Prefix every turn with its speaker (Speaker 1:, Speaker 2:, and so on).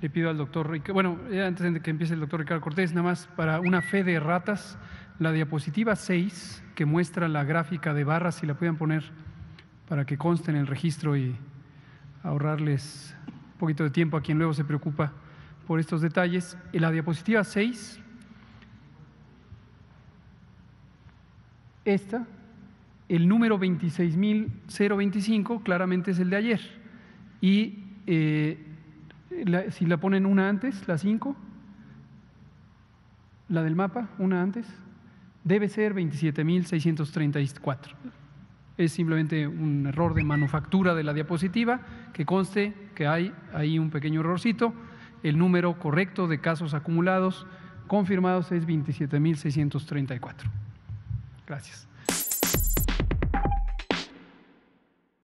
Speaker 1: Le pido al doctor Ricardo, bueno, antes de que empiece el doctor Ricardo Cortés, nada más para una fe de ratas, la diapositiva 6, que muestra la gráfica de barras, si la puedan poner para que conste en el registro y ahorrarles un poquito de tiempo a quien luego se preocupa por estos detalles. En la diapositiva 6, esta, el número 26.025 claramente es el de ayer. Y si la ponen una antes, la 5, la del mapa, una antes, debe ser 27.634. Es simplemente un error de manufactura de la diapositiva, que conste que hay ahí un pequeño errorcito. El número correcto de casos acumulados confirmados es 27.634. Gracias.